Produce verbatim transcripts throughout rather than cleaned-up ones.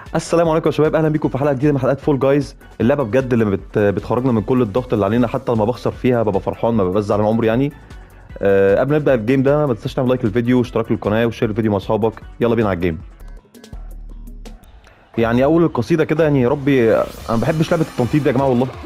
السلام عليكم يا شباب، اهلا بيكم في حلقه جديده من حلقات فول جايز. اللعبه بجد اللي بت... بتخرجنا من كل الضغط اللي علينا، حتى لما بخسر فيها ببقى فرحان، ما ببقاش زعلان عمري يعني. أه قبل ما نبدا الجيم ده ما تنساش تعمل لايك للفيديو واشتراك للقناه وشير الفيديو مع اصحابك. يلا بينا على الجيم. يعني اول القصيده كده، يعني يا ربي انا ما بحبش لعبه التنطيط دي يا جماعه والله.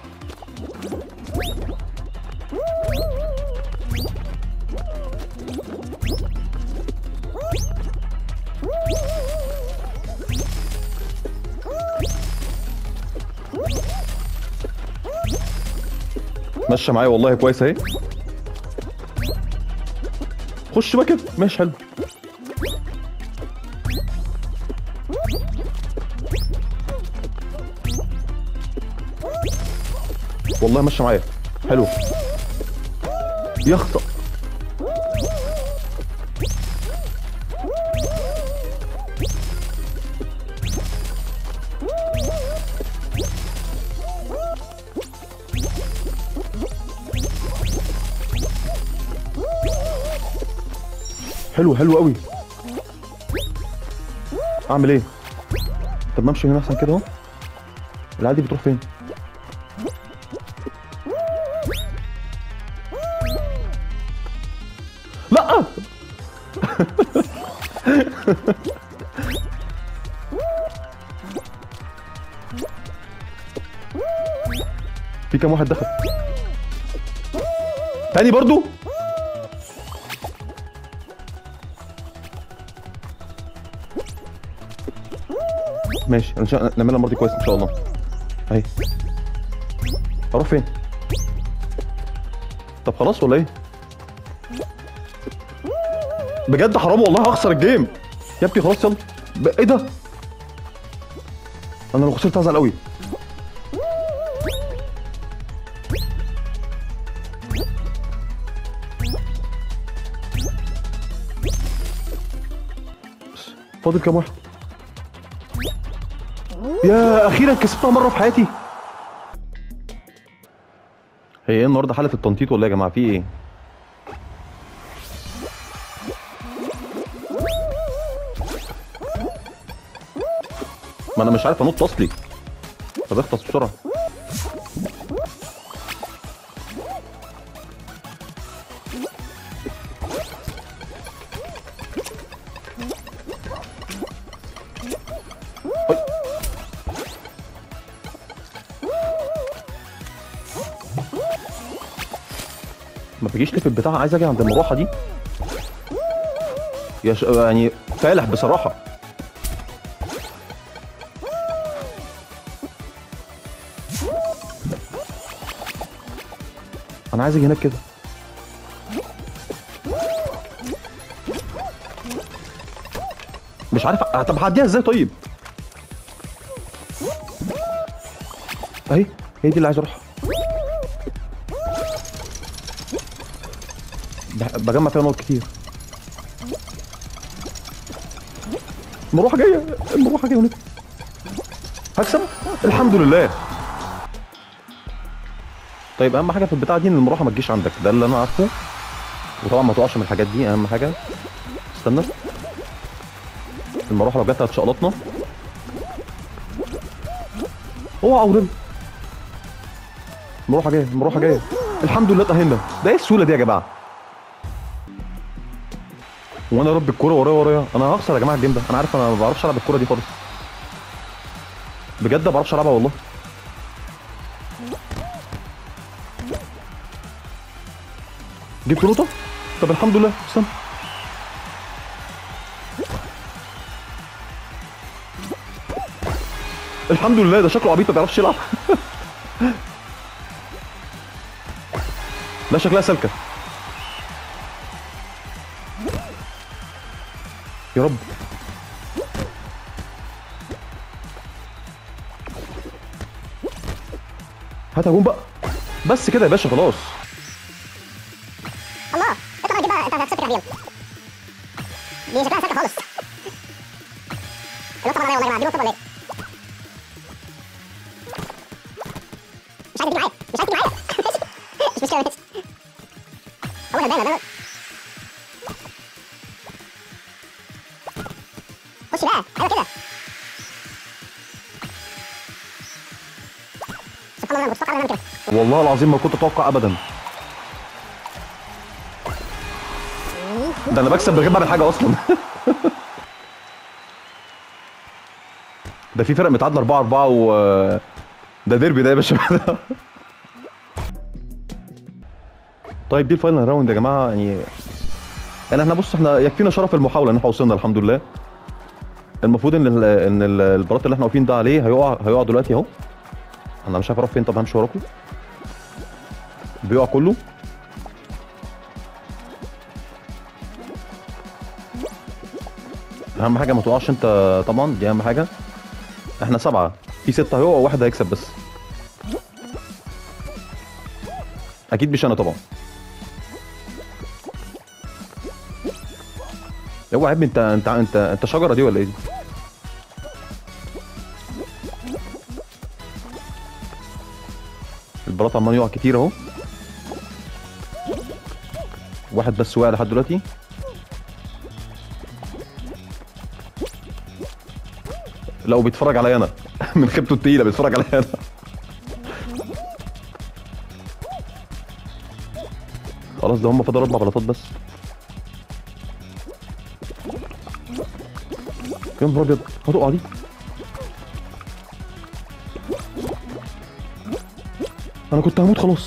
ماشيه معايا والله كويس اهي. خش بقى كده، ماشي حلو. والله ماشيه معايا حلو. يخطأ. حلو حلو قوي. اعمل ايه؟ طب ما امشي هنا احسن كده اهو. العادي بتروح فين؟ لا. في كام واحد دخل تاني برضو؟ ماشي، ان شاء الله نعملها المره دي كويس ان شاء الله. اهي. اروح فين؟ طب خلاص ولا ايه؟ بجد حرام والله، هخسر الجيم يا ابني. خلاص يلا. ب... ايه ده؟ انا لو خسرت هزعل قوي. فاضل كام واحد؟ يا اخيرا كسبتها مره في حياتي. هي ايه النهارده، حاله التنطيط ولا إيه يا جماعه؟ في ايه؟ ما انا مش عارف انط اصلي. طب اخلص بسرعه. أي. ما تجيش لي في البتاع، عايز اجي عند المروحه دي. يا ش... يعني فالح بصراحه. انا عايز اجي هناك كده. مش عارف. طب هعديها ازاي طيب؟ اهي، هي دي اللي عايز اروحها. بجمع فيها نقط كتير. المروحه جايه، المروحه جايه ونك. هكسب الحمد لله. طيب اهم حاجه في البتاعه دي ان المروحه ما تجيش عندك، ده اللي انا عارفه. وطبعا ما تقعش من الحاجات دي اهم حاجه. استنى، المروحه لو جت هتشقلطنا. اوعى اوريل. المروحه جايه، المروحه جايه. الحمد لله اتأهلنا. ده ايه السهوله دي يا جماعه؟ وانا يا رب الكوره ورايا ورايا. انا هخسر يا جماعه الجيم ده. انا عارف انا ما بعرفش العب الكوره دي خالص. بجد ما بعرفش العبها والله. جبت نقطه. طب الحمد لله. استنى. الحمد لله. ده شكله عبيط ما بيعرفش يلعب. لا شكلها سالكه. يا رب. هات هجوم بقى. بس كده يا باشا خلاص. الله، انت بقى بقى انت هتسكت يا دي شكلها سكه خالص. النقطه طبعا والله يا جماعه، دي نقطه ولا ايه؟ مش عايز تيجي معايا، مش عايز تيجي معايا. مش مشكله ماشي. هو غلبان غلبان. خش بقى، ايوه كده. انا كنت اتوقع ان انا كده. والله العظيم ما كنت اتوقع ابدا. ده انا بكسب من غير ما اعمل حاجه اصلا. ده في فرق متعادله أربعة أربعة و ده ديربي ده يا باشا. طيب دي الفاينل راوند يا جماعه يعني. يعني احنا بص احنا يكفينا شرف المحاوله ان احنا وصلنا الحمد لله. المفروض ان ال ان ال- البلاط اللي احنا واقفين ده عليه هيقع هيقع دلوقتي اهو. انا مش عارف اروح فين. طب همشي وراكم. بيقع كله. اهم حاجه ما تقعش انت طبعا، دي اهم حاجه. احنا سبعه في سته هيقعوا وواحد هيكسب بس. اكيد مش انا طبعا. اوعى يا ابني انت انت انت انت شجره دي ولا ايه دي؟ البلاط عمال يقع كتير اهو. واحد بس وقع لحد دلوقتي. لا وبيتفرج عليا انا. من خيبته التقيله بيتفرج عليا انا. خلاص ده هم فاضل اربع بلاطات بس. يا نهار ابيض هتقع دي. انا كنت هموت خلاص.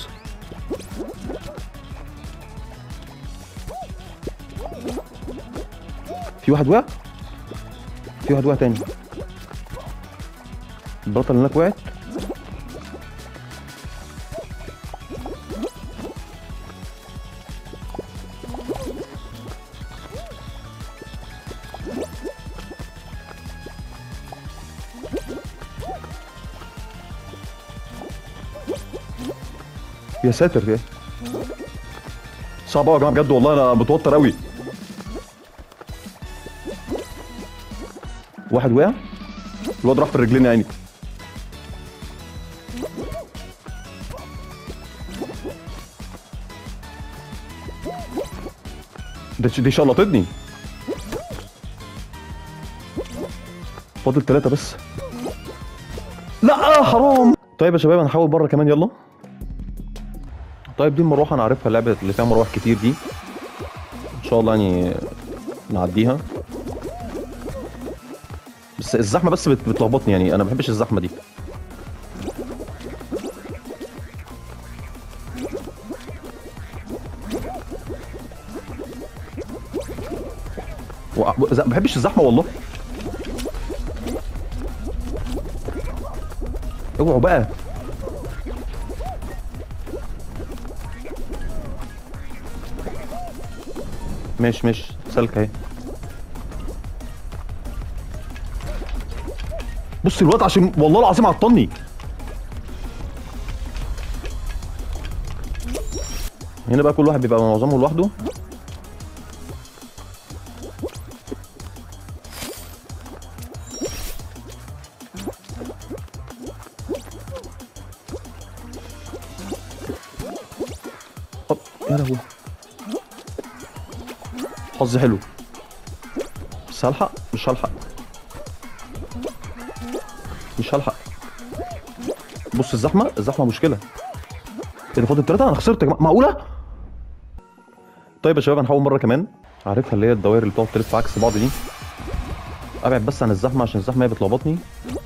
في واحد وقع. في واحد وقع تاني. البلاطه اللي هناك وقعت. يا ساتر يا صعب قوي يا جماعه بجد والله انا متوتر قوي. واحد وقع. الواد راح في الرجلين يا عيني. ده دي شلطتني. فاضل ثلاثة بس. لا حرام. طيب يا شباب هنحاول بره كمان يلا. طيب دي المروحه انا عارفها، اللعبه اللي فيها مراوح كتير دي ان شاء الله يعني نعديها. بس الزحمه بس بت- بتلخبطني يعني، انا ما بحبش الزحمه دي. و- ز- ما بحبش الزحمه والله. اوعوا بقى. ماشي ماشي سالكه اهي. بص الواد عشان والله العظيم عطلني. هنا بقى كل واحد بيبقى معظمه لوحده. هوب يا لهوي. حظي حلو بس هلحق مش هلحق. مش هلحق. بص الزحمه الزحمه مشكله. اللي فاضل ثلاثه انا خسرت يا جماعه معقوله. طيب يا شباب هنحاول مره كمان. عارفها اللي هي الدوائر اللي بتقعد تلف عكس بعض دي. ابعد بس عن الزحمه عشان الزحمه هي بتلخبطني.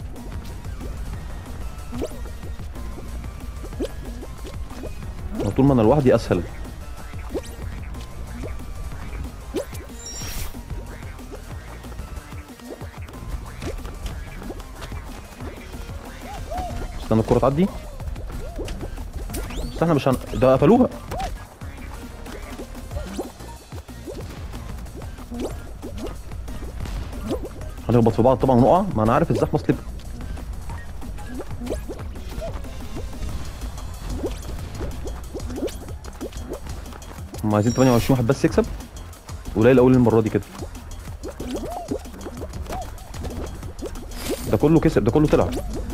طول ما انا لوحدي اسهل. استنى الكرة تعدي. بس احنا مش هن... ده قفلوها. هنخبط في بعض طبعا ونقع. ما انا عارف الزحمه سليب. هم عايزين ثمانية وعشرين واحد بس يكسب. قليل قوي المره دي كده. ده كله كسب، ده كله طلع.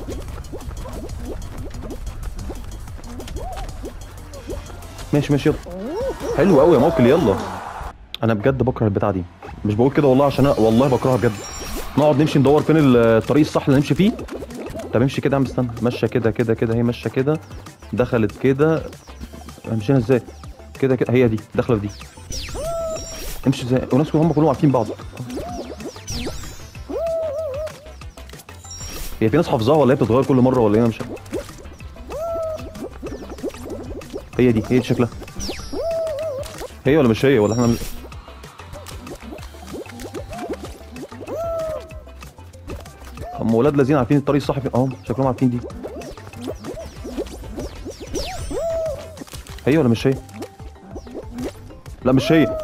ماشي ماشي يلا. حلو قوي يا موكل يلا. انا بجد بكره البتاعه دي. مش بقول كده والله عشان أنا والله بكرهها بجد. نقعد نمشي ندور فين الطريق الصح اللي نمشي فيه طب امشي كده يا عم، استنى، ماشيه كده كده كده، هي ماشيه كده، دخلت كده، مشينا ازاي؟ كده كده، هي دي داخله في دي، امشي ازاي؟ وناس هم كلهم عارفين بعض. هي في ناس حافظاها ولا هي بتتغير كل مره ولا ايه؟ انا مش عارف. هي دي هي دي شكلها، هي ولا مش هي ولا احنا مش... هم ولاد لذين عارفين الطريق الصح فين. اهو شكلهم عارفين دي، هي ولا مش هي؟ لا مش هي.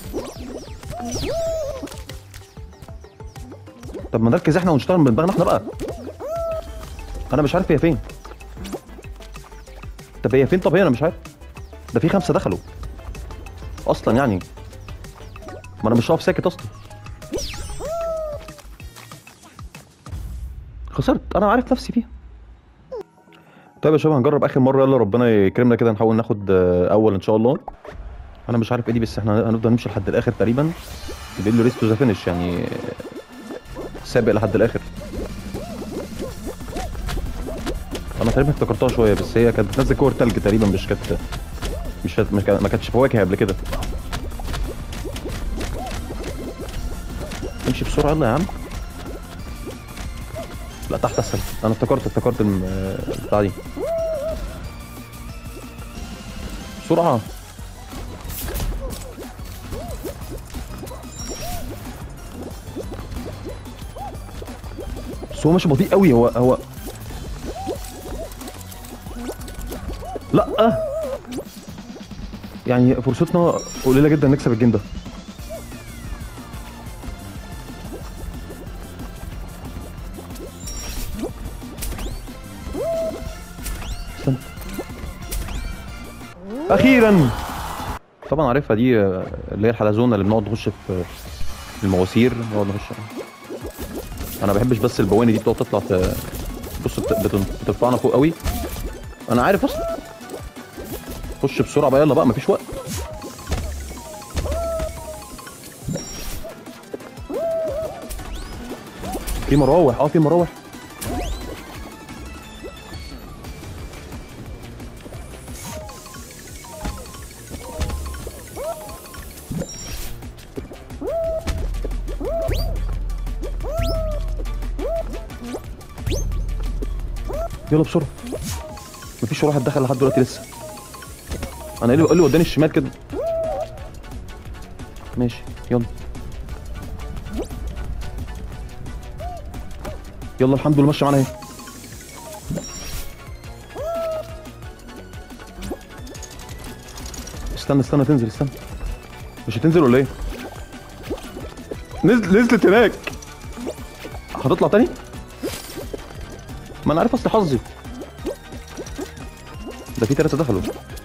طب ما نركز احنا ونشتغل من دماغنا احنا بقى. انا مش عارف هي فين. طب هي فين؟ طب هي انا مش عارف. ده في خمسه دخلوا اصلا يعني، ما انا مش هقف ساكت اصلا. خسرت، انا عارف نفسي فيها. طيب يا شباب هنجرب اخر مره، يلا ربنا يكرمنا كده نحاول ناخد آه، اول ان شاء الله. انا مش عارف ايه دي، بس احنا هنفضل نمشي لحد الاخر تقريبا. بيقول له ريس تو ذا فينش، يعني سابق لحد الاخر. انا تقريبا افتكرتها شويه، بس هي كانت بتنزل كور تلج تقريبا، مش كانت مش كانت مش كانت- ما كانتش فواكه قبل كده. امشي بسرعه يلا يا عم. لا تحت اسهل، انا افتكرت افتكرت الم- البتاع دي. بسرعه. بس هو ماشي بطيء قوي. هو هو لا، يعني فرصتنا قليله جدا نكسب الجيم ده. استنى. اخيرا. طبعا عارفها دي، آه، اللي هي الحلزونه اللي بنقعد نخش في المواسير، نقعد نخش. انا ما بحبش بس البواني دي بتقعد تطلع في، بص بت- بت- بترفعنا فوق قوي. انا عارف اصلا. خش بسرعه بقى، يلا بقى مفيش وقت. في مراوح، اه في مراوح. يلا بسرعه. مفيش ولا واحد دخل لحد دلوقتي لسه. انا اللي اللي وداني الشمال كده. ماشي يلا. يلا الحمد لله ماشيه معانا اهي. استنى استنى تنزل، استنى. مش هتنزل ولا ايه؟ نزل نزلت هناك. هتطلع تاني؟ ما انا عارف اصل حظي. ده في ثلاثة دخلوا.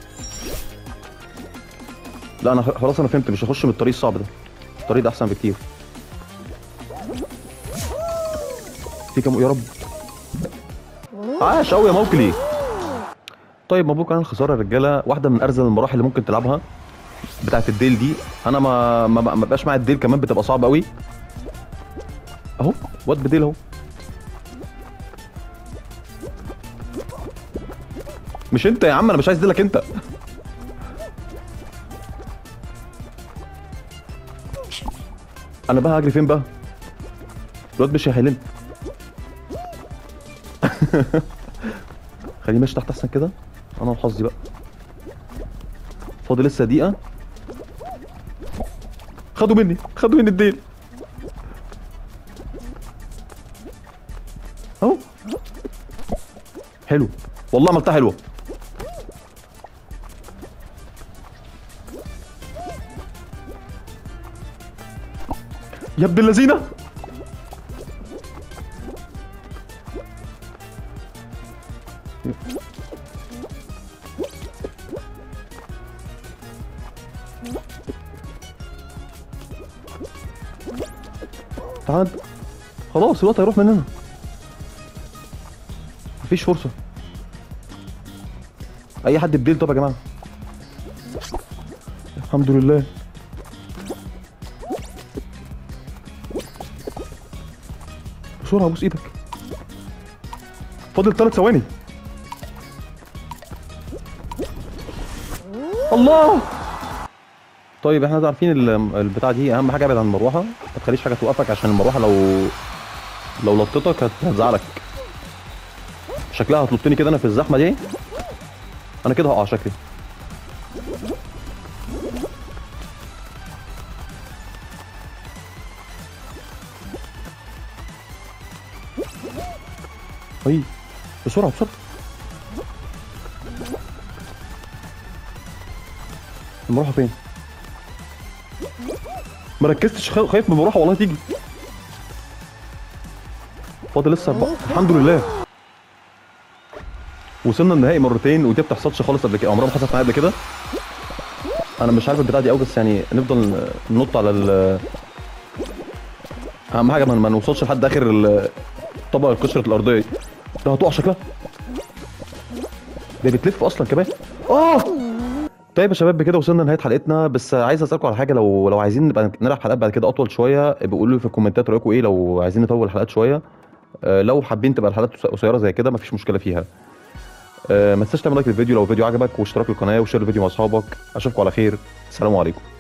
لا انا خلاص انا فهمت، مش هخش من الطريق الصعب ده. الطريق ده احسن بكتير. في كام يا رب. عاش قوي يا موكلي. طيب مبروك على الخساره يا رجاله. واحده من ارذل المراحل اللي ممكن تلعبها بتاعه الديل دي. انا ما ما ما بقاش معايا الديل كمان، بتبقى صعبه قوي. اهو واد بديل اهو. مش انت يا عم، انا مش عايز ديلك انت. انا بقى هجري فين بقى؟ الواد مش هيحلني. خليني ماشي تحت احسن كده. انا وحظي بقى. فاضي لسه دقيقة. خدوا مني خدوا مني الديل. اهو. حلو والله، عملتها حلوة. يا ابن اللذينة. تعال. خلاص الوقت هيروح مننا. مفيش فرصة. أي حد بديل. طب يا جماعة الحمد لله. بسرعة بوس إيدك. فاضل ثلاث ثواني. الله. طيب احنا عارفين ال- البتاعه دي اهم حاجه، ابعد عن المروحه، ما تخليش حاجه توقفك عشان المروحه لو لو لطتك هت- هتزعلك. شكلها هتلطني كده انا في الزحمه دي، انا كده هقع شكلي. اي بسرعه بسرعه. المروحه فين؟ ما ركزتش، خا- خايف من المروحه والله تيجي. فاضل لسه أربعة. الحمد لله وصلنا النهائي مرتين، ودي ما بتحصلش خالص قبل كده، عمرها ما حصلت معايا قبل كده. انا مش عارف البتاعه دي قوي، بس يعني نفضل ننط على ال اهم حاجه ما ما نوصلش لحد اخر ال- طبق القشره الارضيه. ده هتقع شكلها، ده بتلف اصلا كمان. اه. طيب يا شباب بكده وصلنا لنهايه حلقتنا، بس عايز اسالكم على حاجه، لو لو عايزين نبقى نلعب حلقات بعد كده اطول شويه بيقولوا لي في الكومنتات رايكم ايه، لو عايزين نطول الحلقات شويه. آه، لو حابين تبقى الحلقات قصيره زي كده مفيش مشكله فيها. آه، ما تنساش تعمل لايك للفيديو لو الفيديو عجبك، واشتراك القناه، وشير الفيديو مع اصحابك. اشوفكم على خير، السلام عليكم.